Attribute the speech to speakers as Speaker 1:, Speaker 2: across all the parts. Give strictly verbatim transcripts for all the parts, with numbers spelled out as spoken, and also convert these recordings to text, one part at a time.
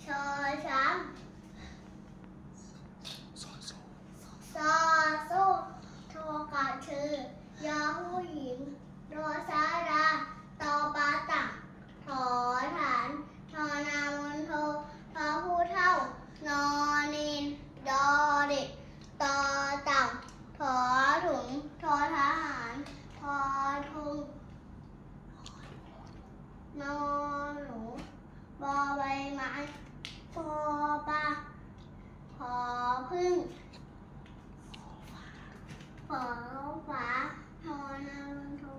Speaker 1: ชอช้างซอโซ่โทกาชือยอผู้หญิงโดสาราตอปาตักถอฐานทอนามนโททอผู้เท่านอนินดอเด็กตอเต่าถอถุงทอทหารทอทุงนอหนูบอใบไม้ปอปลาพอพึ่งขอฝาทอนามนโท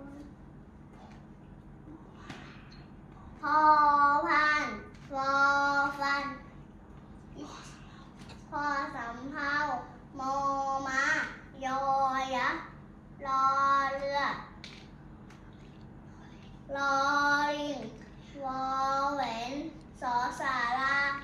Speaker 1: พอพานวอฟันพอสำเภามอม้ายอยักษ์รอเรือรอลิงวอแหวนสอสารา